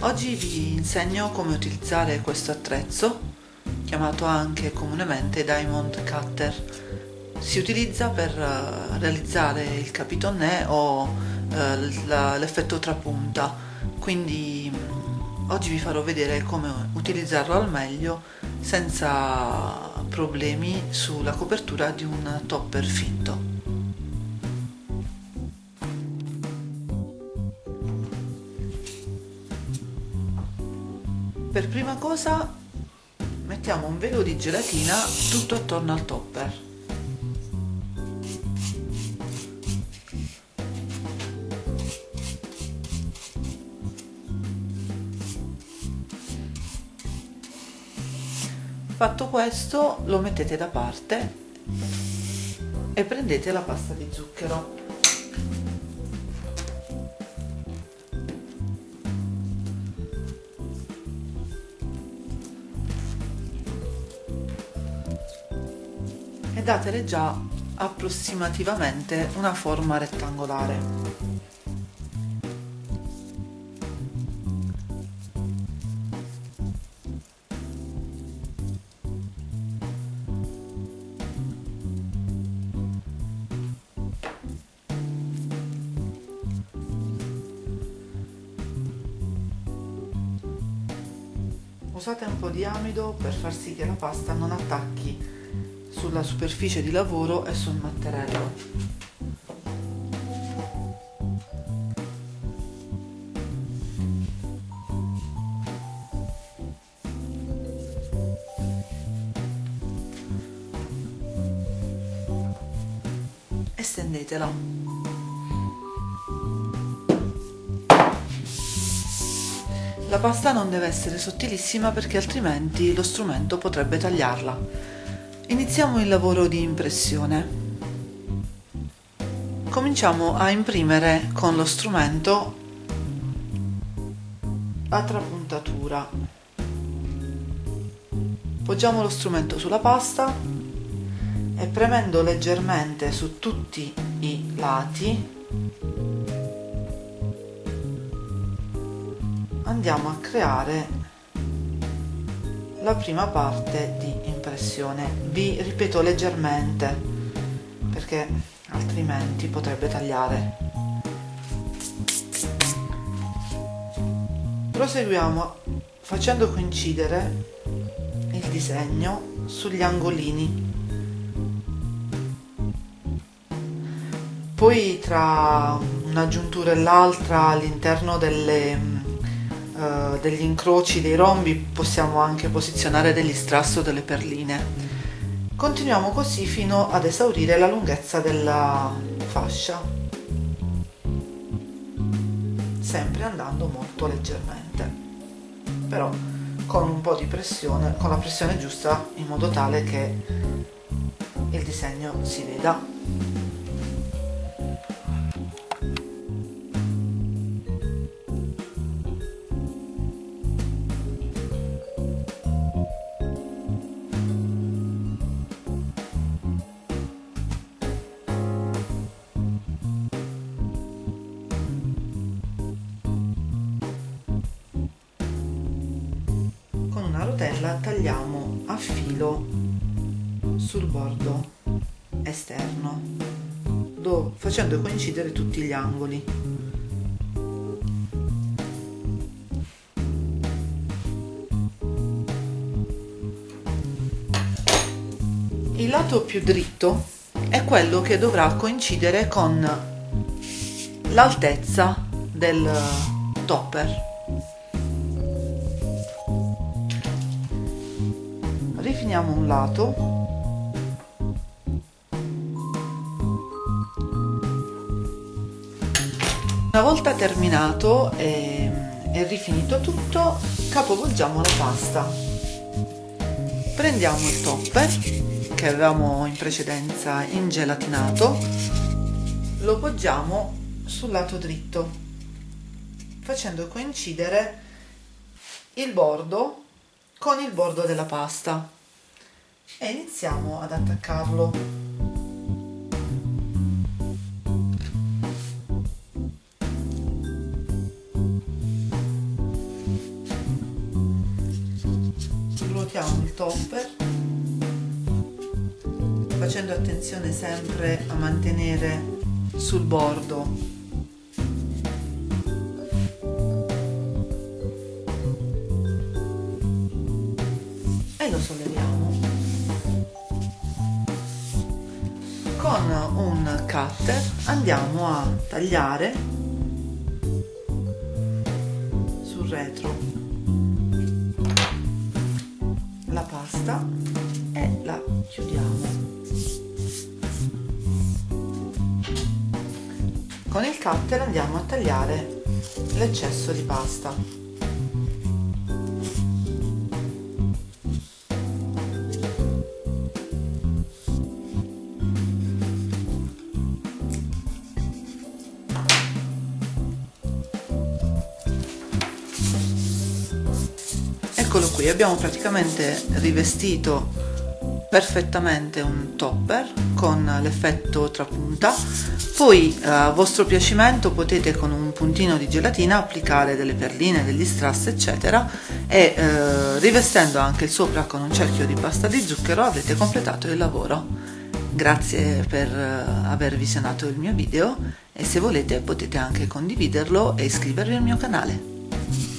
Oggi vi insegno come utilizzare questo attrezzo, chiamato anche comunemente Diamond Cutter. Si utilizza per realizzare il capitonné o l'effetto trapunta, quindi oggi vi farò vedere come utilizzarlo al meglio senza problemi sulla copertura di un topper finto. Per prima cosa mettiamo un velo di gelatina tutto attorno al topper. Fatto questo, lo mettete da parte e prendete la pasta di zucchero. E datele già approssimativamente una forma rettangolare. Usate un po' di amido per far sì che la pasta non attacchi sulla superficie di lavoro e sul mattarello. E stendetela. La pasta non deve essere sottilissima perché altrimenti lo strumento potrebbe tagliarla. Iniziamo il lavoro di impressione. Cominciamo a imprimere con lo strumento a trapuntatura. Poggiamo lo strumento sulla pasta e premendo leggermente su tutti i lati andiamo a creare la prima parte di impressione. Vi ripeto leggermente perché altrimenti potrebbe tagliare. Proseguiamo facendo coincidere il disegno sugli angolini. Poi tra una giuntura e l'altra all'interno degli incroci dei rombi possiamo anche posizionare degli strass o delle perline. Continuiamo così fino ad esaurire la lunghezza della fascia, sempre andando molto leggermente, però con un po' di pressione, con la pressione giusta, in modo tale che il disegno si veda. Tagliamo a filo sul bordo esterno, facendo coincidere tutti gli angoli. Il lato più dritto è quello che dovrà coincidere con l'altezza del topper. Rifiniamo un lato una volta terminato e rifinito tutto, capovolgiamo la pasta, prendiamo il topper che avevamo in precedenza ingelatinato, lo poggiamo sul lato dritto facendo coincidere il bordo con il bordo della pasta e iniziamo ad attaccarlo. svuotiamo il topper facendo attenzione sempre a mantenere sul bordo e lo solleviamo. Con un cutter andiamo a tagliare sul retro la pasta e la chiudiamo. Con il cutter andiamo a tagliare l'eccesso di pasta. Eccolo qui, abbiamo praticamente rivestito perfettamente un topper con l'effetto trapunta. Poi a vostro piacimento potete con un puntino di gelatina applicare delle perline, degli strass eccetera e rivestendo anche il sopra con un cerchio di pasta di zucchero avrete completato il lavoro. Grazie per aver visionato il mio video e se volete potete anche condividerlo e iscrivervi al mio canale.